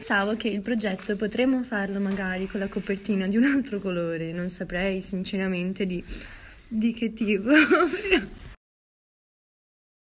pensavo che il progetto potremmo farlo magari con la copertina di un altro colore, non saprei sinceramente di che tipo.